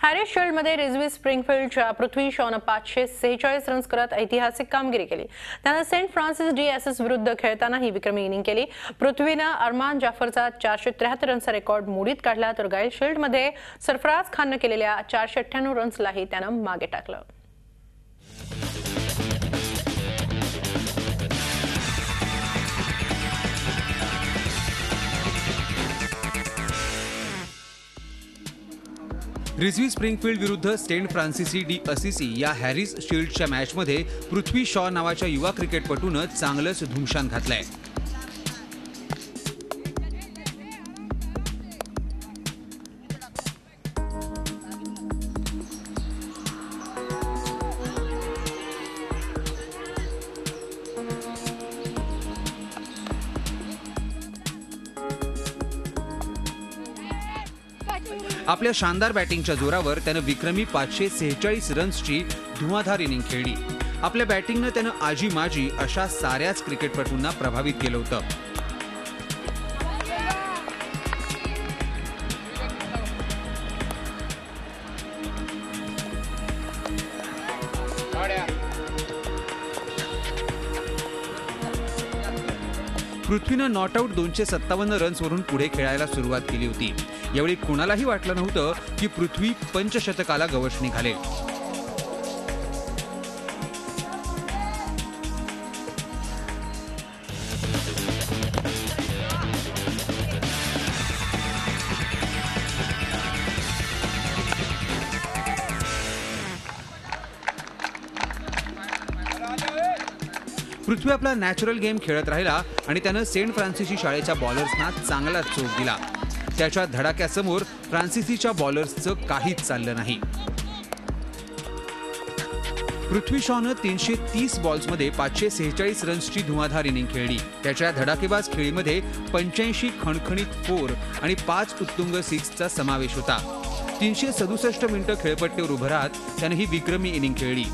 Harris शील्डमध्ये रिझवी स्प्रिंगफील्डच्या पृथ्वी शॉनं 546 रन्स करत ऐतिहासिक कामगिरी केली। त्यानं सेंट फ्रान्सिस DSS विरुद्ध खेळताना ही विक्रमी इनिंग केली। पृथ्वीनं अरमान जाफरचा 473 रन्सचा रेकॉर्ड मोडीत काढला, तर गाईल शील्डमध्ये सरफराज खाननं केलेल्या 498 रन्सलाही त्यानं मागे टाकलं। रिझवी स्प्रिंगफील्ड विरुद्ध सेंट फ्रान्सिस DSS या हॅरिस शील्डच्या मॅचमध्ये पृथ्वी शॉ नावाच्या युवा क्रिकेटपटूनं चांगलंच धुमशान घातलंय। आपल्या शानदार बॅटिंगच्या जोरावर त्यानं विक्रमी 546 रन्सची धुवाधार इनिंग खेळली। आपल्या बॅटिंगनं त्यानं आजी माजी अशा साऱ्याच क्रिकेटपटूंना प्रभावित केलं होतं। पृथ्वीनं नॉट आउट 257 रन्सवरून पुढे खेळायला सुरुवात केली होती। यावेळी कोणालाही वाटलं नव्हतं की पृथ्वी पंचशतकाला गवसणी घालेल। पृथ्वी आपला नॅचरल गेम खेळत राहिला आणि त्यानं सेंट फ्रान्सिसी शाळेच्या बॉलर्सना चांगला चोप दिला। त्याच्या धडाक्यासमोर फ्रान्सिसीच्या बॉलर्सचं काहीच चाललं नाही। पृथ्वी शॉनं 330 बॉल्समध्ये 546 रन्सची धुवाधार इनिंग खेळली। त्याच्या धडाकेबाज खेळीमध्ये 85 खणखणीत 4 आणि 5 उत्तुंग 6चा समावेश होता। 367 मिनिटं खेळपट्टीवर उभं राहत त्यानं ही विक्रमी इनिंग खेळली।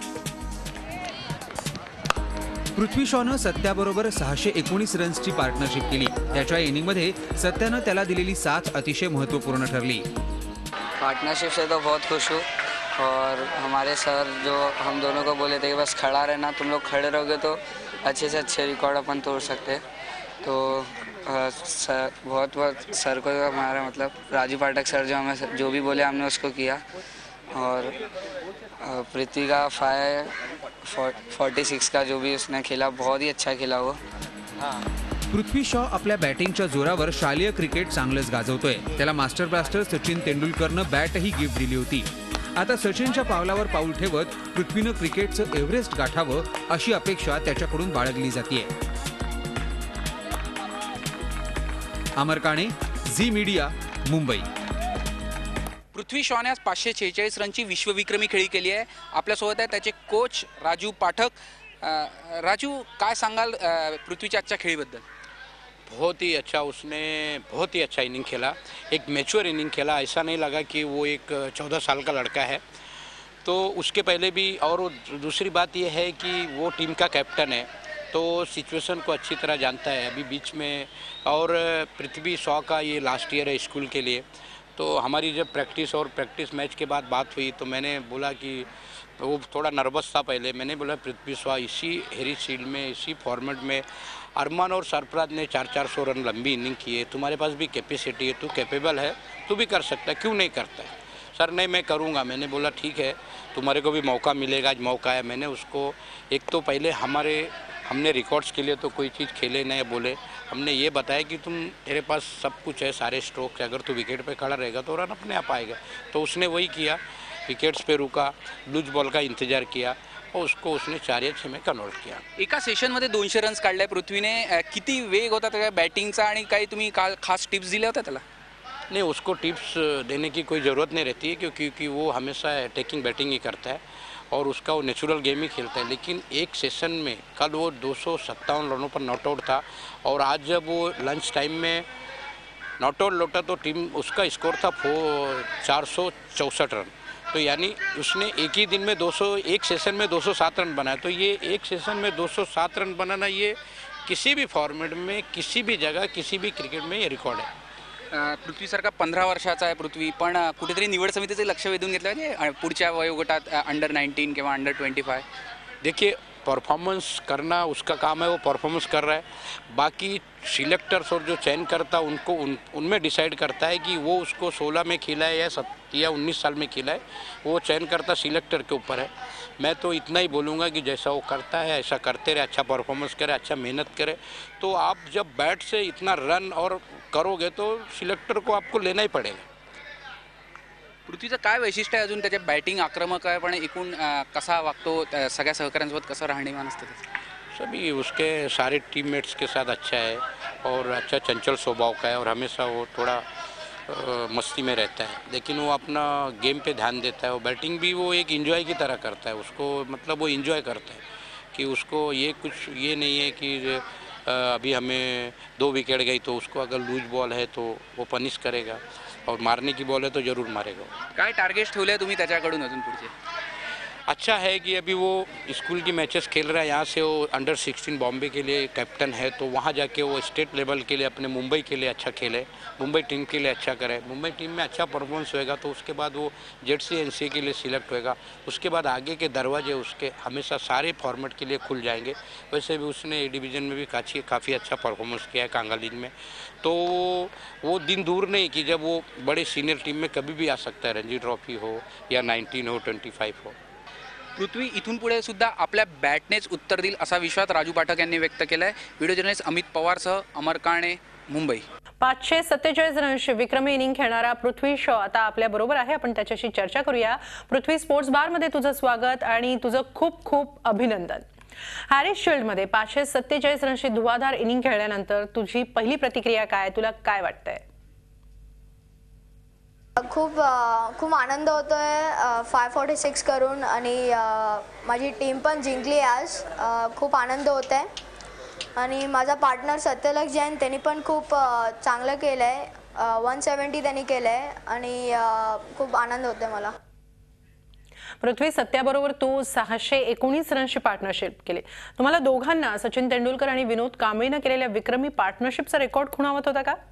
पृथ्वी शॉनं सत्याबरोबर 619 रन्सची पार्टनरशिप केली। त्याच्या इनिंगमध्ये सत्यानं त्याला दिलेली साथ अतिशय महत्त्वपूर्ण ठरली। पार्टनरशिप से तो बहुत खुश हूँ और हमारे सर जो हम दोनों को बोले थे कि बस खड़ा रहना, तुम लोग खड़े रहोगे तो अच्छे से अच्छे रिकॉर्ड अपन तोड़ सकते। तो बहुत बहुत सर को हमारा मतलब राजू पाठक सर जो हमें जो भी बोले हमने उसको किया। और पृथ्वी का 546 का जो भी उसने खेला बहुत ही अच्छा खेला वो। पृथ्वी शॉ आपल्या बॅटिंगच्या जोरावर शालेय क्रिकेट चांगलंच गाजवतोय। त्याला मास्टर ब्लास्टर सचिन तेंडुलकरनं बॅटही गिफ्ट दिली होती। आता सचिनच्या पावलावर पाऊल ठेवत पृथ्वीनं क्रिकेटचं एव्हरेस्ट गाठावं अशी अपेक्षा त्याच्याकडून बाळगली जातीये। अमर काणे, झी मीडिया, मुंबई। पृथ्वी शॉने आज 546 रनची विश्वविक्रमी खेळी केली आहे। आपल्यासोबत आहे त्याचे कोच राजू पाठक। राजू, काय सांगाल पृथ्वीच्या आजच्या खेळीबद्दल? बहुत ही अच्छा, उसने बहुत ही अच्छा इनिंग खेला, एक मैच्योर इनिंग खेला। ऐसा नहीं लगा कि वो एक 14 साल का लड़का है। तो उसके पहले भी, और दूसरी बात ये है कि वो टीम का कैप्टन है तो सिचुएशन को अच्छी तरह जानता है। अभी बीच में और पृथ्वी शॉ का ये लास्ट ईयर है स्कूल के लिए। तो हमारी जब प्रैक्टिस मैच के बाद बात हुई तो मैंने बोला कि वो थोड़ा नर्वस था पहले। मैंने बोला पृथ्वी शॉ इसी हैरिस शील्ड में, इसी फॉर्मेट में अरमान और सरफराज ने 400 रन लंबी इनिंग की है, तुम्हारे पास भी कैपेसिटी है, तू कैपेबल है, तू भी कर सकता है, क्यों नहीं करता है? सर नहीं, मैं करूँगा। मैंने बोला ठीक है, तुम्हारे को भी मौका मिलेगा, आज मौका है। मैंने उसको एक तो पहले हमने रिकॉर्ड्स के लिए तो कोई चीज़ खेले नहीं बोले, हमने ये बताया कि तेरे पास सब कुछ है, सारे स्ट्रोक है, अगर तू विकेट पे खड़ा रहेगा तो रन अपने आप आएगा। तो उसने वही किया, विकेट्स पे रुका, लूज बॉल का इंतजार किया और उसको उसने 4 या 6 में कन्वर्ट किया। एका सेशनमध्ये 200 रन्स काढले पृथ्वीने। किती वेग होता त्याच्या बॅटिंगचा आणि काही तुम्ही खास टिप्स दिल्या होत्या त्याला? नहीं, उसको टिप्स देने की कोई ज़रूरत नहीं रहती है क्योंकि वो हमेशा अटैकिंग बैटिंग ही करता है और उसका वो नेचुरल गेम ही खेलता है। लेकिन एक सेशन में कल वो 257 रनों पर नॉट आउट था और आज जब वो लंच टाइम में नॉट आउट लौटा तो टीम उसका स्कोर था 464 रन। तो यानी उसने एक ही दिन में 200, एक सेशन में 207 रन बनाया। तो ये एक सेशन में 207 रन बनाना, ये किसी भी फॉर्मेट में, किसी भी जगह, किसी भी क्रिकेट में ये रिकॉर्ड है। पृथ्वीसारखा 15 वर्षाचा आहे पृथ्वी, पण कुठेतरी निवड समितीचे लक्ष वेधून घेतलं म्हणजे पुढच्या वयोगटात अंडर 19 किंवा अंडर 25? देखिए परफॉर्मेंस करना उसका काम है, वो परफॉर्मेंस कर रहा है। बाकी सिलेक्टर्स और जो चयन करता उनको उनमें डिसाइड करता है कि वो उसको 16 में खेला है या 19 साल में खेला है, वो चयन करता सिलेक्टर के ऊपर है। मैं तो इतना ही बोलूँगा कि जैसा वो करता है ऐसा करते रहे, अच्छा परफॉर्मेंस करे, अच्छा मेहनत करे। तो आप जब बैट से इतना रन और करोगे तो सिलेक्टर को आपको लेना ही पड़ेगा। पृथ्वीचं काय वैशिष्ट्य आहे अजून? त्याच्या बॅटिंग आक्रमक आहे, पण एकूण कसा वागतो, सगळ्या सहकाऱ्यांसोबत कसं राहणीमान असतं त्याचं? सभी उसके सारे टीममेट्स के साथ अच्छा है और अच्छा चंचल स्वभाव का है और हमेशा वो थोड़ा मस्ती में रहता है, लेकिन वो अपना गेम पे ध्यान देता है। वो बैटिंग भी वो एक एंजॉय की तरह करता है, उसको मतलब वो एंजॉय करता है कि उसको ये नहीं है कि अभी हमें 2 विकेट गई तो उसको अगर लूज बॉल है तो वो पनिश करेगा और मारने की बॉल है तो ज़रूर मारेगा। काय टार्गेट्स ठेवले तुम्ही त्याच्याकडून अजून पुढचे? अच्छा है कि अभी वो स्कूल की मैचेस खेल रहा है, यहाँ से वो अंडर 16 बॉम्बे के लिए कैप्टन है, तो वहाँ जाके वो स्टेट लेवल के लिए अपने मुंबई के लिए अच्छा खेले, मुंबई टीम के लिए अच्छा करे। मुंबई टीम में अच्छा परफॉर्मेंस होएगा तो उसके बाद वो जेडसी एनसीए के लिए सिलेक्ट होएगा। उसके बाद आगे के दरवाजे उसके हमेशा सारे फॉर्मेट के लिए खुल जाएंगे। वैसे भी उसने ए डिवीज़न में भी काफ़ी अच्छा परफॉर्मेंस किया है कांगा लीग में। तो वो दिन दूर नहीं कि जब वो बड़े सीनियर टीम में कभी भी आ सकता है, रणजी ट्रॉफी हो या 19 हो 25 हो। पृथ्वी इथून पुढे सुद्धा आपल्या बॅटनेच उत्तर देईल असा विश्वास राजू पाठक यांनी व्यक्त केला आहे। व्हिडिओ जर्नलिस्ट अमित पवारसह अमर काणे, मुंबई। 547 रन्सची विक्रमी इनिंग खेळणारा पृथ्वी शॉ आता आपल्या बरोबर आहे, आपण त्याच्याशी चर्चा करूया। पृथ्वी, स्पोर्ट्स बार मध्ये तुझं स्वागत आणि तुझं खूप खूप अभिनंदन। हॅरिस शील्डमध्ये 547 रन्सची धुवाधार इनिंग खेळल्यानंतर तुझी पहिली प्रतिक्रिया काय, तुला काय वाटतंय? खूप आनंद होतोय 546 करून आणि माझी टीम पण जिंकली आज। खूप आनंद होतोय आणि माझा पार्टनर सत्यलक्ष जैन त्यांनी पण खूप चांगलं केलंय, 170 त्यांनी केलंय आणि खूप आनंद होतोय मला। पृथ्वी, सत्याबरोबर तू 619 रन्सची पार्टनरशिप केली। तुम्हाला दोघांना सचिन तेंडुलकर आणि विनोद कांबळीने केलेल्या विक्रमी पार्टनरशिपचा रेकॉर्ड खुणावत होता का?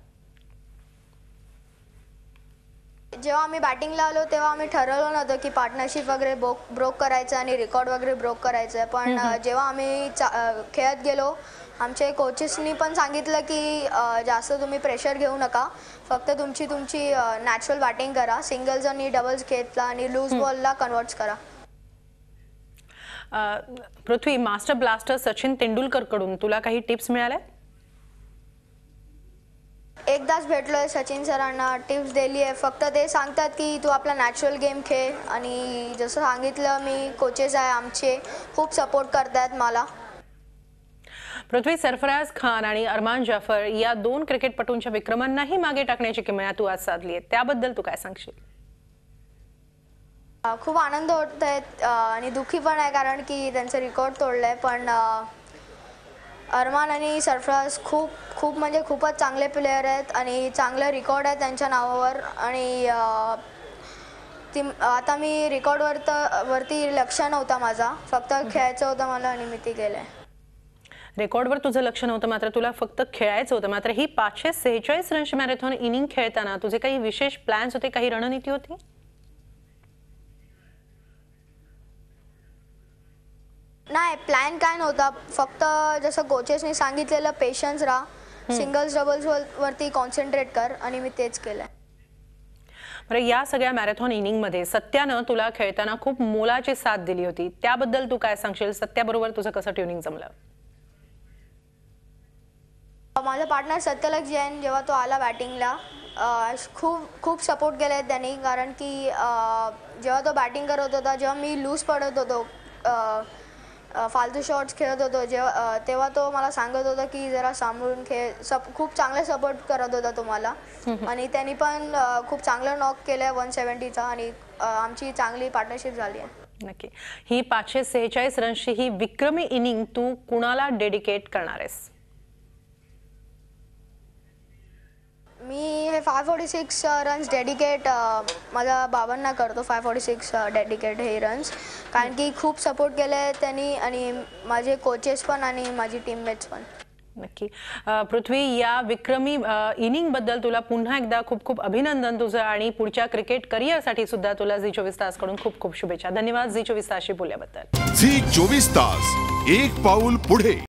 जेव्हा आम्ही बॅटिंगला आलो तेव्हा आम्ही ठरवलं नव्हतं की पार्टनरशिप वगैरे ब्रोक करायचं आणि रेकॉर्ड वगैरे ब्रोक करायचं, पण जेव्हा आम्ही खेळत गेलो आमचे कोचेसनी पण सांगितलं की जास्त तुम्ही प्रेशर घेऊ नका, फक्त तुमची नॅचरल बॅटिंग करा, सिंगल्स आणि डबल्स खेळला आणि लूज बॉलला कन्वर्ट्स करा। पृथ्वी, मास्टर ब्लास्टर सचिन तेंडुलकर कडून तुला काही टिप्स मिळाल्या? एकदाच भेटलोय सचिन सरांना, टिप्स दिली आहे, फक्त ते सांगतात की तू आपला नॅचरल गेम खेळ आणि जसं सांगितलं मी, कोचेस आहे आमचे खूप सपोर्ट करतात मला। पृथ्वी, सरफराज खान आणि अरमान जाफर या 2 क्रिकेटपटूंच्या विक्रमांनाही मागे टाकण्याची किमया तू आज साधली आहे, त्याबद्दल तू काय सांगशील? खूप आनंद होत आहे आणि दुःखी पण आहे कारण की त्यांचं रेकॉर्ड तोडलंय, पण अरमान आणि सरफराज खूप म्हणजे खूपच चांगले प्लेयर आहेत आणि चांगलं रेकॉर्ड आहे त्यांच्या नावावर आणि आता मी रेकॉर्डवरती लक्ष नव्हता माझा, फक्त खेळायचं होतं मला आणि मी ते केलंय। रेकॉर्डवर तुझं लक्ष नव्हतं, मात्र तुला फक्त खेळायचं होतं। मात्र ही 546 रन्सची मॅरेथॉन इनिंग खेळताना तुझे काही विशेष प्लॅन्स होते, काही रणनीती होती? नाही, प्लॅन काय नव्हता, फक्त जसं कोचेसनी सांगितलेलं पेशन्स राहा, सिंगल्स डबल्स वरती कॉन्सन्ट्रेट कर आणि मी तेच केलंय। बरं, या सगळ्या मॅरेथॉन इनिंग मध्ये सत्यानं तुला खेळताना खूप मोलाची साथ दिली होती, त्याबद्दल तू काय सांगशील? सत्याबरोबर तुझं कसं ट्युनिंग जमलं? माझा पार्टनर सत्यलक्ष जैन जेव्हा तो आला बॅटिंगला खूप सपोर्ट केलाय त्यांनी, कारण की जेव्हा तो बॅटिंग करत होता, जेव्हा मी लूज पडत होतो, फालतू शॉट्स खेळत होतो तेव्हा तो मला सांगत होता की जरा सांभाळून खेळ, खूप चांगला सपोर्ट करत होता तो मला आणि त्यांनी पण खूप चांगलं नॉक केलंय 170चा आणि आमची चांगली पार्टनरशिप झाली आहे। नक्की, ही 546 रन्सची ही विक्रमी इनिंग तू कुणाला डेडिकेट करणार आहेस? मी हे 546 रन्स डेडिकेट माझ्या बाबांना करतो, 546 डेडिकेट हे रन्स, कारण की खूप सपोर्ट केले त्यांनी आणि माझे कोचेस पण आणि माझी टीममेट्स पण। नक्की पृथ्वी, या विक्रमी इनिंग बद्दल तुला पुन्हा एकदा खूप खूप अभिनंदन तुझं आणि पुढच्या क्रिकेट करिअरसाठी सुद्धा तुला झी24 तास कडून खूप खूप शुभेच्छा. धन्यवाद झी24 तासशी बोलल्याबद्दल. झी24 तास, एक पाऊल पुढे.